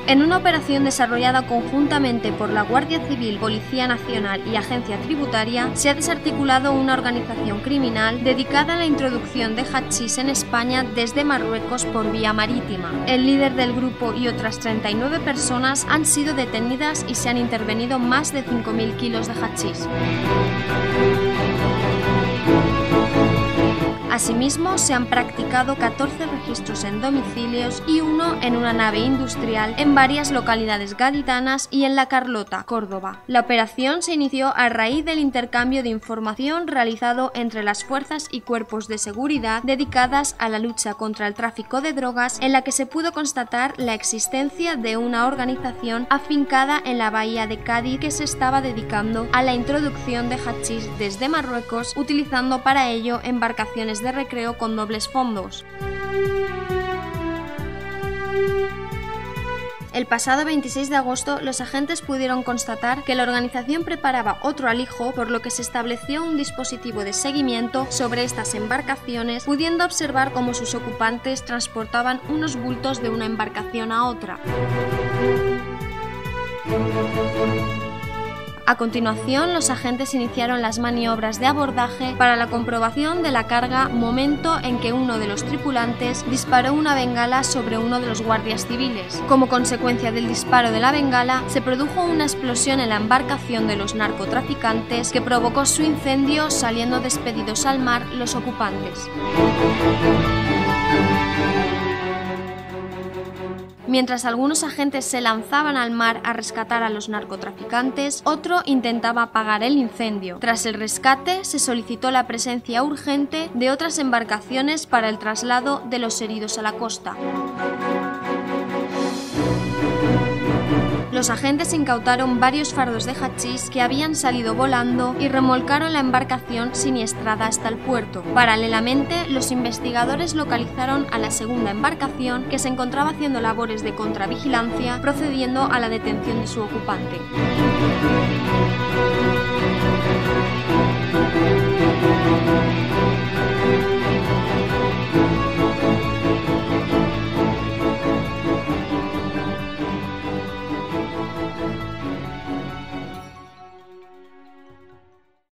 En una operación desarrollada conjuntamente por la Guardia Civil, Policía Nacional y Agencia Tributaria, se ha desarticulado una organización criminal dedicada a la introducción de hachís en España desde Marruecos por vía marítima. El líder del grupo y otras 39 personas han sido detenidas y se han intervenido más de 5.000 kilos de hachís. Asimismo, se han practicado 14 registros en domicilios y uno en una nave industrial en varias localidades gaditanas y en La Carlota, Córdoba. La operación se inició a raíz del intercambio de información realizado entre las fuerzas y cuerpos de seguridad dedicadas a la lucha contra el tráfico de drogas, en la que se pudo constatar la existencia de una organización afincada en la bahía de Cádiz que se estaba dedicando a la introducción de hachís desde Marruecos, utilizando para ello embarcaciones de recreo con dobles fondos. El pasado 26 de agosto, los agentes pudieron constatar que la organización preparaba otro alijo, por lo que se estableció un dispositivo de seguimiento sobre estas embarcaciones, pudiendo observar cómo sus ocupantes transportaban unos bultos de una embarcación a otra. A continuación, los agentes iniciaron las maniobras de abordaje para la comprobación de la carga, momento en que uno de los tripulantes disparó una bengala sobre uno de los guardias civiles. Como consecuencia del disparo de la bengala, se produjo una explosión en la embarcación de los narcotraficantes que provocó su incendio, saliendo despedidos al mar los ocupantes. Mientras algunos agentes se lanzaban al mar a rescatar a los narcotraficantes, otro intentaba apagar el incendio. Tras el rescate, se solicitó la presencia urgente de otras embarcaciones para el traslado de los heridos a la costa. Los agentes incautaron varios fardos de hachís que habían salido volando y remolcaron la embarcación siniestrada hasta el puerto. Paralelamente, los investigadores localizaron a la segunda embarcación que se encontraba haciendo labores de contravigilancia, procediendo a la detención de su ocupante.